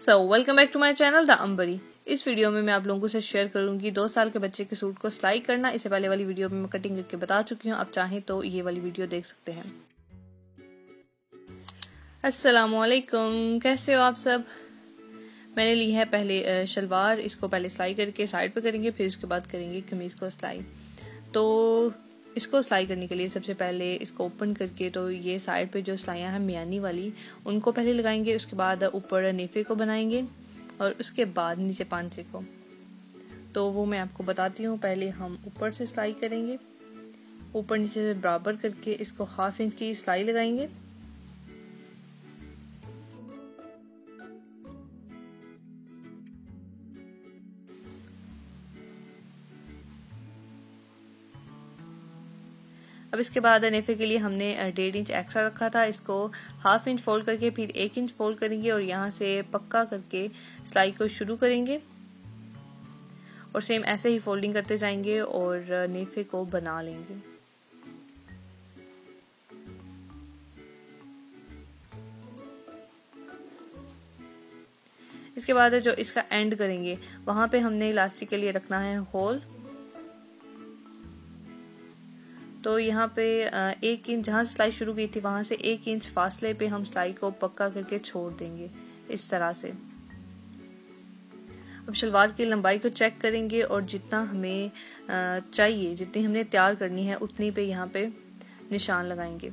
Welcome back to my channel the Ambari. इस video में मैं आप लोगों से शेयर करूंगी 2 साल के बच्चे के सूट को सिलाई करना। इससे पहले वाली वीडियो में मैं कटिंग करके बता चुकी हूँ, आप चाहें तो ये वाली वीडियो देख सकते हैं। अस्सलामुअलैकुम, कैसे हो आप सब। मैंने ली है पहले शलवार, इसको पहले सिलाई करके साइड पे करेंगे, फिर उसके बाद करेंगे कमीज को सिलाई। तो इसको सिलाई करने के लिए सबसे पहले इसको ओपन करके तो ये साइड पे जो सिलाइयाँ हैं मियानी वाली उनको पहले लगाएंगे, उसके बाद ऊपर नेफे को बनाएंगे और उसके बाद नीचे पांचे को। तो वो मैं आपको बताती हूँ। पहले हम ऊपर से सिलाई करेंगे, ऊपर नीचे से बराबर करके इसको 1/2 इंच की सिलाई लगाएंगे। अब इसके बाद नेफे के लिए हमने 1.5 इंच एक्स्ट्रा रखा था, इसको 1/2 इंच फोल्ड करके फिर 1 इंच फोल्ड करेंगे और यहाँ से पक्का करके सिलाई को शुरू करेंगे और सेम ऐसे ही फोल्डिंग करते जाएंगे और नेफे को बना लेंगे। इसके बाद जो इसका एंड करेंगे वहां पे हमने इलास्टिक के लिए रखना है होल। तो यहाँ पे 1 इंच जहां सिलाई शुरू की थी वहां से 1 इंच फासले पे हम सिलाई को पक्का करके छोड़ देंगे इस तरह से। अब शलवार की लंबाई को चेक करेंगे और जितना हमें चाहिए, जितनी हमने तैयार करनी है उतनी पे यहाँ पे निशान लगाएंगे।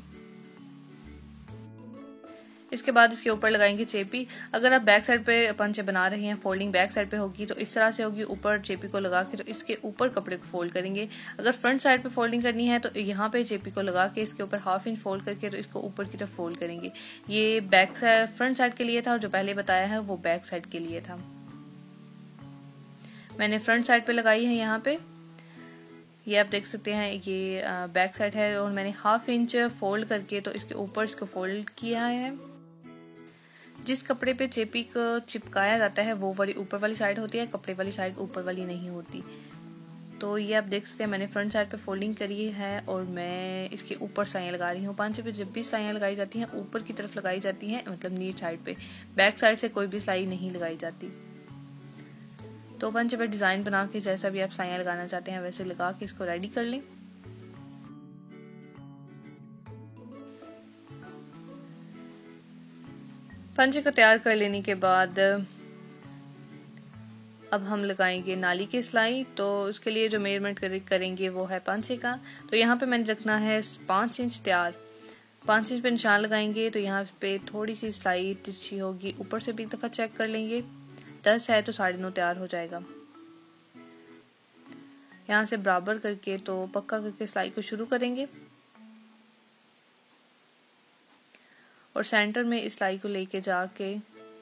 इसके बाद इसके ऊपर लगाएंगे चेपी। अगर आप बैक साइड पे पंचे बना रहे हैं, फोल्डिंग बैक साइड पे होगी तो इस तरह से होगी, ऊपर चेपी को लगा के तो इसके ऊपर कपड़े को फोल्ड करेंगे। अगर फ्रंट साइड पे फोल्डिंग करनी है तो यहाँ पे चेपी को लगा के इसके ऊपर 1/2 इंच फोल्ड करके तो इसको ऊपर की तरफ फोल्ड करेंगे। ये बैक साइड फ्रंट साइड के लिए था और जो पहले बताया है वो बैक साइड के लिए था। मैंने फ्रंट साइड पे लगाई है यहाँ पे, ये आप देख सकते हैं ये बैक साइड है और मैंने 1/2 इंच फोल्ड करके तो इसके ऊपर इसको फोल्ड किया है। जिस कपड़े पे चेपी को चिपकाया जाता है वो वाली ऊपर वाली साइड होती है, कपड़े वाली साइड ऊपर वाली नहीं होती। तो ये आप देख सकते हैं मैंने फ्रंट साइड पे फोल्डिंग करी है और मैं इसके ऊपर सिलाइयाँ लगा रही हूँ। पांचे पे जब भी सिलाइयाँ लगाई जाती हैं ऊपर की तरफ लगाई जाती हैं, मतलब नीचे साइड पे, बैक साइड से कोई भी सिलाई नहीं लगाई जाती। तो पंचे पे डिजाइन बना के जैसा भी आप सिलाइयाँ लगाना चाहते हैं वैसे लगा के इसको रेडी कर लें। पंचे को तैयार कर लेने के बाद अब हम लगाएंगे नाली की सिलाई। तो उसके लिए जो मेजरमेंट करेंगे वो है पंचे का। तो यहाँ पे मैंने रखना है 5 इंच तैयार। 5 इंच पे निशान लगाएंगे तो यहाँ पे थोड़ी सी सिलाई तिरछी होगी, ऊपर से भी एक दफा चेक कर लेंगे। 10 है तो 9.5 तैयार हो जाएगा। यहाँ से बराबर करके तो पक्का करके सिलाई को शुरू करेंगे और सेंटर में इस सिलाई को लेके जाके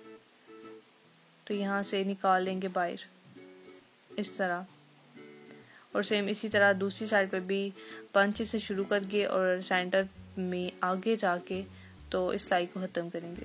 तो यहाँ से निकाल लेंगे बाहर इस तरह। और सेम इसी तरह दूसरी साइड पे भी पंचे से शुरू करके और सेंटर में आगे जाके तो इस सिलाई को खत्म करेंगे।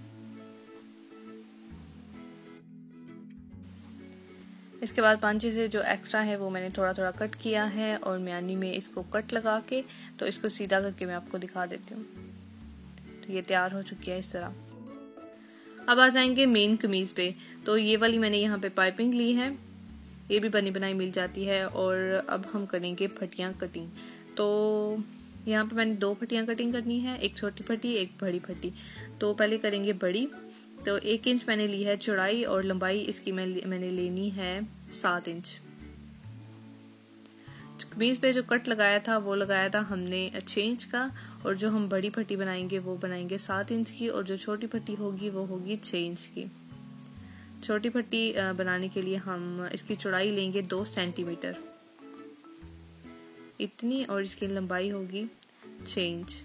इसके बाद पंचे से जो एक्स्ट्रा है वो मैंने थोड़ा थोड़ा कट किया है और म्यानी में इसको कट लगा के तो इसको सीधा करके मैं आपको दिखा देती हूँ। तो ये तैयार हो चुकी है इस तरह। अब आ जाएंगे मेन कमीज पे। तो ये वाली मैंने यहाँ पे पाइपिंग ली है, ये भी बनी बनाई मिल जाती है। और अब हम करेंगे फटियां कटिंग। तो यहाँ पे मैंने 2 फटियां कटिंग करनी है, एक छोटी फटी एक बड़ी फटी। तो पहले करेंगे बड़ी। तो 1 इंच मैंने ली है चौड़ाई और लंबाई इसकी मैंने लेनी है 7 इंच। कमीज पे जो कट लगाया था वो लगाया था हमने 6 इंच का और जो हम बड़ी फट्टी बनाएंगे वो बनाएंगे 7 इंच की और जो छोटी फट्टी होगी वो होगी 6 इंच की। छोटी फट्टी बनाने के लिए हम इसकी चौड़ाई लेंगे 2 सेंटीमीटर इतनी और इसकी लंबाई होगी 6 इंच।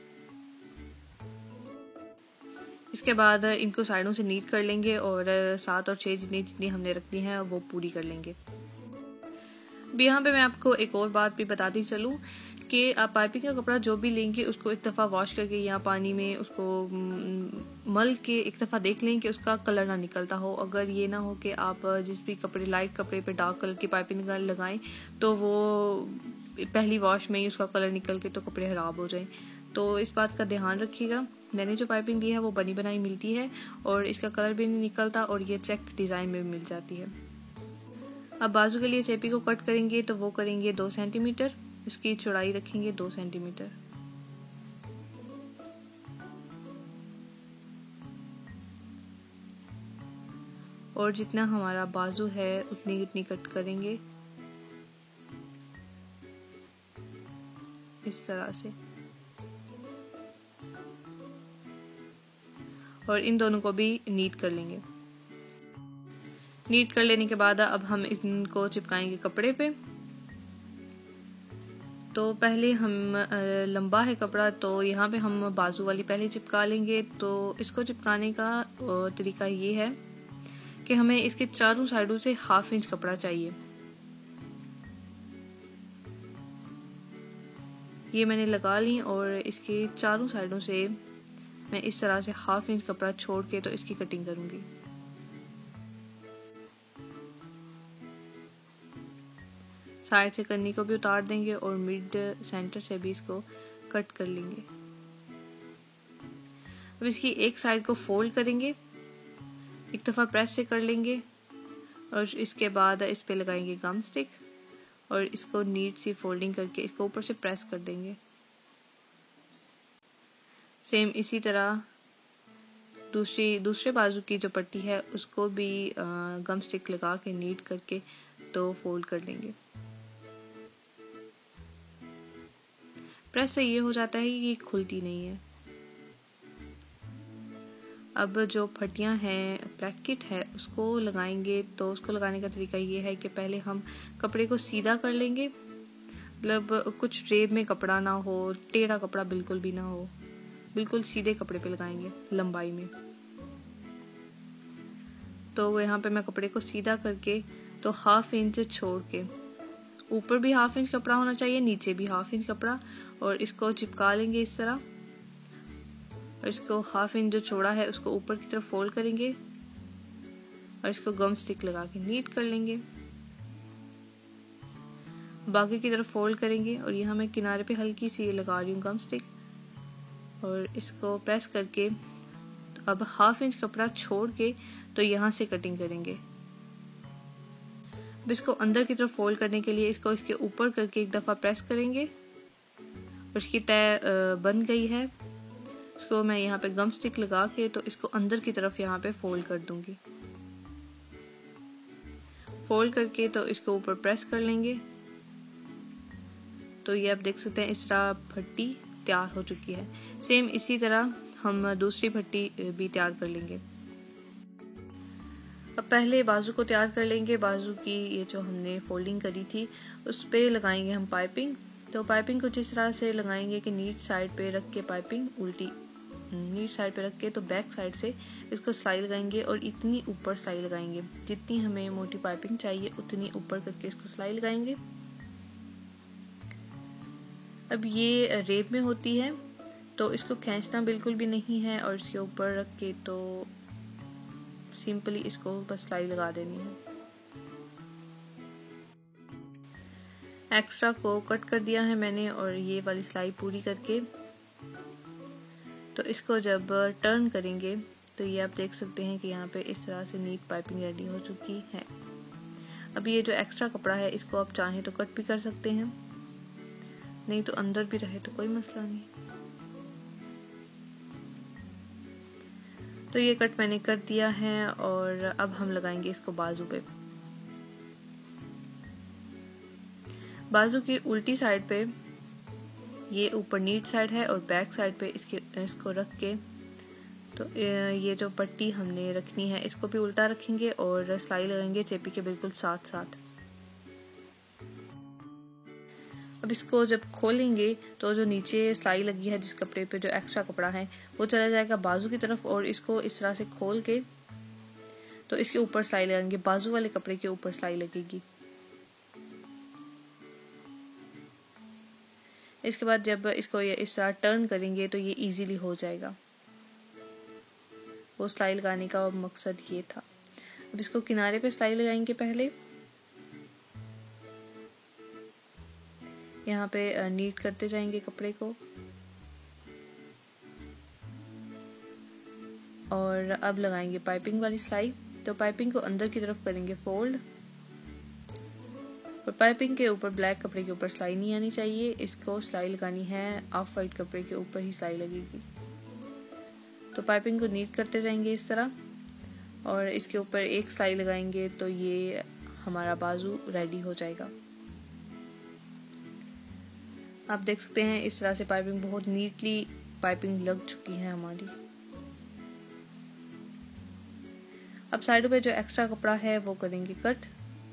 इसके बाद इनको साइडों से नीट कर लेंगे और 7 और 6 जितनी जितनी हमने रखनी है वो पूरी कर लेंगे। अब यहाँ पे मैं आपको एक और बात भी बताती चलूं कि आप पाइपिंग का कपड़ा जो भी लेंगे उसको एक दफा वॉश करके या पानी में उसको मल के एक दफा देख लें कि उसका कलर ना निकलता हो। अगर ये ना हो कि आप जिस भी कपड़े लाइट कपड़े पे डार्क कलर की पाइपिंग लगाएं तो वो पहली वॉश में ही उसका कलर निकल के तो कपड़े खराब हो जाएं। तो इस बात का ध्यान रखिएगा। मैंने जो पाइपिंग ली है वो बनी बनाई मिलती है और इसका कलर भी नहीं निकलता और ये चेक डिजाइन में भी मिल जाती है। अब बाजू के लिए चेपी को कट करेंगे तो वो करेंगे 2 सेंटीमीटर, इसकी चौड़ाई रखेंगे 2 सेंटीमीटर। और जितना हमारा बाजू है उतनी उतनी कट करेंगे इस तरह से। और इन दोनों को भी नीट कर लेंगे। नीट कर लेने के बाद अब हम इनको चिपकाएंगे कपड़े पे। तो पहले हम लंबा है कपड़ा तो यहाँ पे हम बाजू वाली पहले चिपका लेंगे। तो इसको चिपकाने का तरीका ये है कि हमें इसके चारों साइडों से 1/2 इंच कपड़ा चाहिए। ये मैंने लगा ली और इसके चारों साइडों से मैं इस तरह से 1/2 इंच कपड़ा छोड़ के तो इसकी कटिंग करूंगी। साइड से कन्नी को भी उतार देंगे और मिड सेंटर से भी इसको कट कर लेंगे। अब इसकी एक साइड को फोल्ड करेंगे, एक दफा प्रेस से कर लेंगे और इसके बाद इस पे लगाएंगे गम स्टिक और इसको नीट सी फोल्डिंग करके इसको ऊपर से प्रेस कर देंगे। सेम इसी तरह दूसरे बाजू की जो पट्टी है उसको भी गम स्टिक लगा के नीट करके तो फोल्ड कर लेंगे। प्रेस से ये हो जाता है कि खुलती नहीं है। अब जो फटियां हैं ब्रैकेट है उसको लगाएंगे। तो उसको लगाने का तरीका ये है कि पहले हम कपड़े को सीधा कर लेंगे, मतलब कुछ रेब में कपड़ा ना हो, टेढ़ा कपड़ा बिल्कुल भी ना हो, बिल्कुल सीधे कपड़े पे लगाएंगे लंबाई में। तो यहाँ पे मैं कपड़े को सीधा करके तो 1/2 इंच छोड़ के, ऊपर भी 1/2 इंच कपड़ा होना चाहिए, नीचे भी 1/2 इंच कपड़ा, और इसको चिपका लेंगे इस तरह। और इसको 1/2 इंच जो छोड़ा है उसको ऊपर की तरफ फोल्ड करेंगे और इसको गम स्टिक लगा के नीट कर लेंगे। बाकी की तरफ फोल्ड करेंगे और यहाँ मैं किनारे पे हल्की सी लगा रही हूँ गम स्टिक और इसको प्रेस करके तो अब 1/2 इंच कपड़ा छोड़ के तो यहाँ से कटिंग करेंगे। अब इसको अंदर की तरफ फोल्ड करने के लिए इसको इसके ऊपर करके एक दफा प्रेस करेंगे और इसकी तय बन गई है। इसको मैं यहाँ पे गम स्टिक लगा के तो इसको अंदर की तरफ यहाँ पे फोल्ड कर दूंगी। फोल्ड करके तो इसको ऊपर प्रेस कर लेंगे। तो ये आप देख सकते हैं इस तरह भट्टी तैयार हो चुकी है। सेम इसी तरह हम दूसरी भट्टी भी तैयार कर लेंगे। अब पहले बाजू को तैयार कर लेंगे। बाजू की ये जो हमने फोल्डिंग करी थी उस पे लगाएंगे हम पाइपिंग। तो पाइपिंग कुछ इस तरह से लगाएंगे कि नीट साइड पे रख के पाइपिंग उल्टी नीट साइड पे रख के तो बैक साइड से इसको सिलाई लगाएंगे और इतनी ऊपर सिलाई लगाएंगे जितनी हमें मोटी पाइपिंग चाहिए उतनी ऊपर करके इसको सिलाई लगाएंगे। अब ये रेब में होती है तो इसको खींचना बिल्कुल भी नहीं है और इसके ऊपर रख के तो सिंपली इसको बस सिलाई लगा देनी है। एक्स्ट्रा को कट कर दिया है मैंने और ये वाली सिलाई पूरी करके तो इसको जब टर्न करेंगे तो ये आप देख सकते हैं कि यहाँ पे इस तरह से नीट पाइपिंग रेडी हो चुकी है। अब ये जो एक्स्ट्रा कपड़ा है इसको आप चाहें तो कट भी कर सकते हैं, नहीं तो अंदर भी रहे तो कोई मसला नहीं। तो ये कट मैंने कर दिया है और अब हम लगाएंगे इसको बाजू पे। बाजू की उल्टी साइड पे ये ऊपर नीट साइड है और बैक साइड पे इसको रख के तो ये जो पट्टी हमने रखनी है इसको भी उल्टा रखेंगे और सिलाई लगाएंगे चेपी के बिल्कुल साथ साथ। अब इसको जब खोलेंगे तो जो नीचे सिलाई लगी है जिस कपड़े पे जो एक्स्ट्रा कपड़ा है वो चला जाएगा बाजू की तरफ और इसको इस तरह से खोल के तो इसके ऊपर सिलाई लगाएंगे, बाजू वाले कपड़े के ऊपर सिलाई लगेगी। इसके बाद जब इसको ये इस तरह टर्न करेंगे तो ये इजीली हो जाएगा। वो सिलाई लगाने का मकसद ये था। अब इसको किनारे पे सिलाई लगाएंगे पहले, यहाँ पे नीट करते जाएंगे कपड़े को। और अब लगाएंगे पाइपिंग वाली सिलाई। तो पाइपिंग को अंदर की तरफ करेंगे फोल्ड, और पाइपिंग के ऊपर ब्लैक कपड़े के ऊपर सिलाई नहीं आनी चाहिए, इसको सिलाई लगानी है ऑफ वाइट कपड़े के ऊपर ही सिलाई लगेगी। तो पाइपिंग को नीट करते जाएंगे इस तरह, और इसके ऊपर एक सिलाई लगाएंगे तो ये हमारा बाजू रेडी हो जाएगा। आप देख सकते हैं इस तरह से पाइपिंग बहुत नीटली पाइपिंग लग चुकी है हमारी। अब साइडों पे जो एक्स्ट्रा कपड़ा है वो करेंगे कट,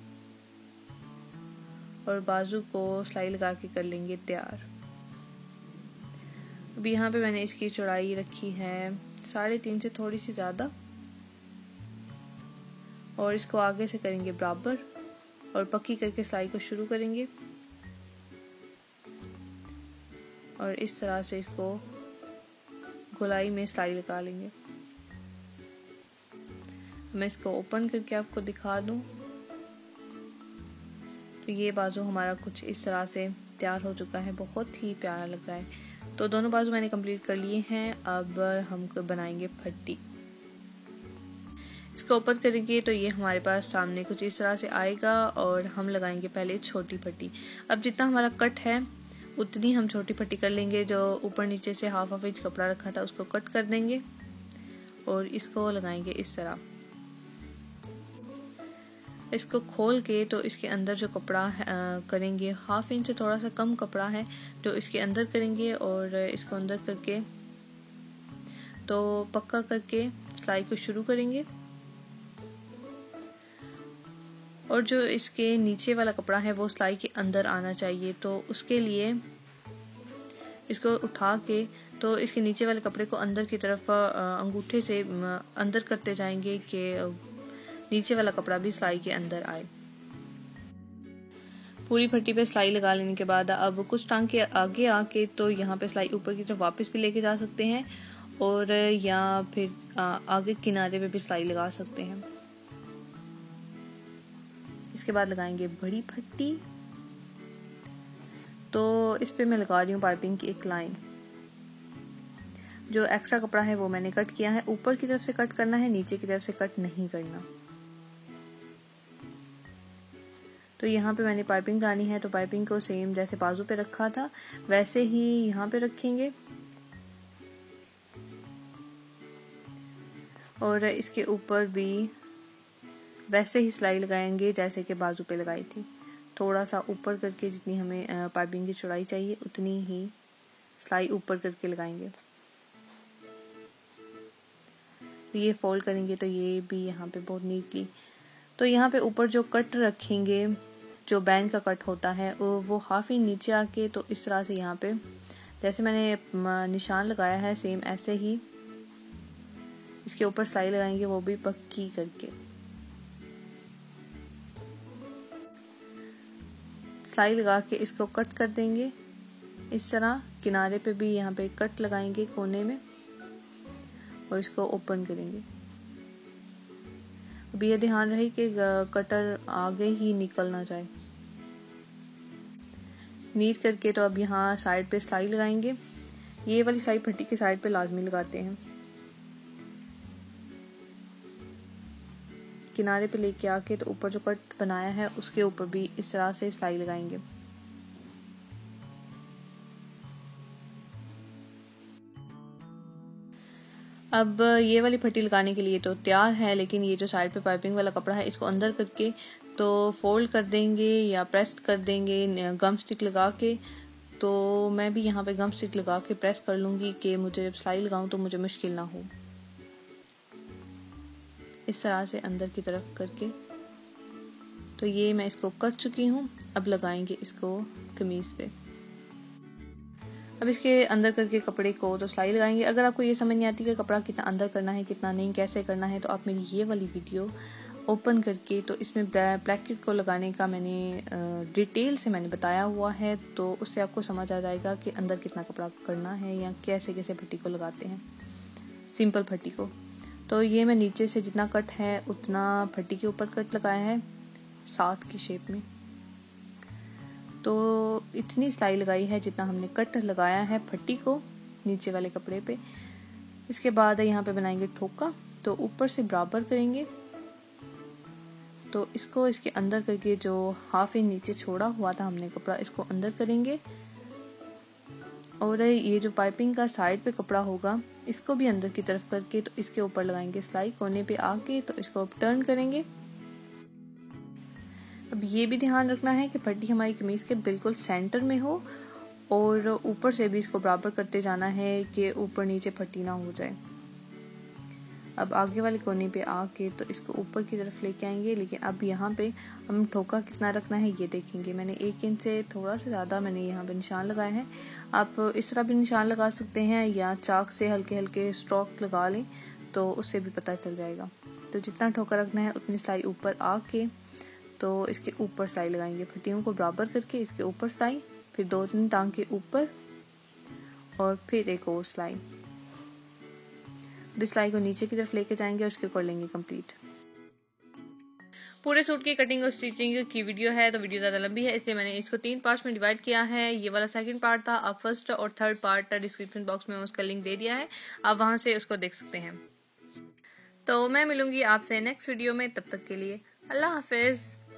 और बाजू को सिलाई लगा के कर लेंगे तैयार। अब यहाँ पे मैंने इसकी चौड़ाई रखी है 3.5 से थोड़ी सी ज्यादा, और इसको आगे से करेंगे बराबर और पक्की करके सिलाई को शुरू करेंगे, और इस तरह से इसको गोलाई में सिलाई लगा लेंगे। मैं इसको ओपन करके आपको दिखा दूं तो ये बाजू हमारा कुछ इस तरह से तैयार हो चुका है, बहुत ही प्यारा लग रहा है। तो दोनों बाजू मैंने कंप्लीट कर लिए हैं। अब हम बनाएंगे पट्टी। इसको ओपन करेंगे तो ये हमारे पास सामने कुछ इस तरह से आएगा, और हम लगाएंगे पहले छोटी पट्टी। अब जितना हमारा कट है उतनी हम छोटी पट्टी कर लेंगे। जो ऊपर नीचे से हाफ इंच कपड़ा रखा था उसको कट कर देंगे, और इसको लगाएंगे इस तरह। इसको खोल के तो इसके अंदर जो कपड़ा करेंगे, हाफ इंच से थोड़ा सा कम कपड़ा है जो इसके अंदर करेंगे, और इसको अंदर करके तो पक्का करके सिलाई को शुरू करेंगे। और जो इसके नीचे वाला कपड़ा है वो सिलाई के अंदर आना चाहिए, तो उसके लिए इसको उठा के तो इसके नीचे वाले कपड़े को अंदर की तरफ अंगूठे से अंदर करते जाएंगे कि नीचे वाला कपड़ा भी सिलाई के अंदर आए। पूरी पट्टी पे सिलाई लगा लेने के बाद अब कुछ टांग के आगे आके तो यहाँ पे सिलाई ऊपर की तरफ वापस भी लेके जा सकते हैं, और या फिर आगे किनारे पे भी सिलाई लगा सकते हैं। इसके बाद लगाएंगे बड़ी पट्टी। तो इस पे मैं लगा रही हूँ पाइपिंग की एक लाइन। जो एक्स्ट्रा कपड़ा है वो मैंने कट किया है, ऊपर की तरफ से कट करना है, नीचे की तरफ से कट नहीं करना। तो यहाँ पे मैंने पाइपिंग लगानी है, तो पाइपिंग को सेम जैसे बाजू पे रखा था वैसे ही यहाँ पे रखेंगे, और इसके ऊपर भी वैसे ही सिलाई लगाएंगे जैसे कि बाजू पे लगाई थी। थोड़ा सा ऊपर करके जितनी हमें पाइपिंग की चौड़ाई चाहिए उतनी ही सिलाई ऊपर करके लगाएंगे। ये फोल्ड करेंगे तो ये भी यहाँ पे बहुत नीटली। तो यहाँ पे ऊपर जो कट रखेंगे, जो बैंड का कट होता है वो हाफ ही नीचे आके तो इस तरह से यहाँ पे जैसे मैंने निशान लगाया है सेम ऐसे ही इसके ऊपर सिलाई लगाएंगे, वो भी पक्की करके। सिलाई लगा के इसको कट कर देंगे इस तरह। किनारे पे भी यहाँ पे कट लगाएंगे कोने में, और इसको ओपन करेंगे। अब ये ध्यान रहे कि कटर आगे ही निकल ना जाए। नीट करके तो अब यहाँ साइड पे सिलाई लगाएंगे। ये वाली सिलाई पट्टी के साइड पे लाजमी लगाते हैं। किनारे पे लेके आके तो ऊपर जो कट बनाया है उसके ऊपर भी इस तरह से सिलाई लगाएंगे। अब ये वाली पट्टी लगाने के लिए तो तैयार है, लेकिन ये जो साइड पे पाइपिंग वाला कपड़ा है इसको अंदर करके तो फोल्ड कर देंगे या प्रेस कर देंगे गम स्टिक लगा के। तो मैं भी यहाँ पे गम स्टिक लगा के प्रेस कर लूंगी कि मुझे जब सिलाई लगाऊं तो मुझे मुश्किल ना हो। इस तरह से अंदर की तरफ करके तो ये मैं इसको कर चुकी हूँ। अब लगाएंगे इसको कमीज पे। अब इसके अंदर करके कपड़े को तो सिलाई लगाएंगे। अगर आपको ये समझ नहीं आती कि कपड़ा कितना अंदर करना है कितना नहीं, कैसे करना है, तो आप मेरी ये वाली वीडियो ओपन करके तो इसमें ब्रैकेट को लगाने का मैंने डिटेल से मैंने बताया हुआ है, तो उससे आपको समझ आ जाएगा कि अंदर कितना कपड़ा करना है या कैसे कैसे पट्टी को लगाते हैं, सिंपल पट्टी को। तो ये मैं नीचे से जितना कट है उतना पट्टी के ऊपर कट लगाया है 7 की शेप में। तो इतनी सिलाई लगाई है जितना हमने कट लगाया है पट्टी को नीचे वाले कपड़े पे। इसके बाद यहाँ पे बनाएंगे ठोका, तो ऊपर से बराबर करेंगे, तो इसको इसके अंदर करके जो हाफ इंच नीचे छोड़ा हुआ था हमने कपड़ा, इसको अंदर करेंगे और ये जो पाइपिंग का साइड पे कपड़ा होगा इसको भी अंदर की तरफ करके तो इसके ऊपर लगाएंगे सिलाई कोने पे आके, तो इसको अब टर्न करेंगे। अब ये भी ध्यान रखना है कि पट्टी हमारी कमीज के बिल्कुल सेंटर में हो और ऊपर से भी इसको बराबर करते जाना है कि ऊपर नीचे पट्टी ना हो जाए। अब आगे वाले कोने पे आके तो इसको ऊपर की तरफ लेके आएंगे, लेकिन अब यहाँ पे हम ठोका कितना रखना है ये देखेंगे। मैंने 1 इंच से थोड़ा सा ज़्यादा मैंने यहाँ पे निशान लगाए हैं। आप इस तरह भी निशान लगा सकते हैं या चाक से हल्के हल्के स्ट्रोक लगा लें तो उससे भी पता चल जाएगा। तो जितना ठोका रखना है उतनी सिलाई ऊपर आके तो इसके ऊपर सिलाई लगाएंगे, पट्टियों को बराबर करके इसके ऊपर सिलाई, फिर 2-3 टांग के ऊपर और फिर एक और सिलाई। सिलाई को नीचे की तरफ लेके जाएंगे और उसके कर लेंगे कंप्लीट। पूरे सूट की कटिंग और स्टिचिंग की वीडियो है, तो वीडियो ज्यादा लंबी है इसलिए मैंने इसको 3 पार्ट्स में डिवाइड किया है। ये वाला सेकंड पार्ट था, आप फर्स्ट और थर्ड पार्ट डिस्क्रिप्शन बॉक्स में उसका लिंक दे दिया है, आप वहां से उसको देख सकते हैं। तो मैं मिलूंगी आपसे नेक्स्ट वीडियो में, तब तक के लिए अल्लाह हाफिज।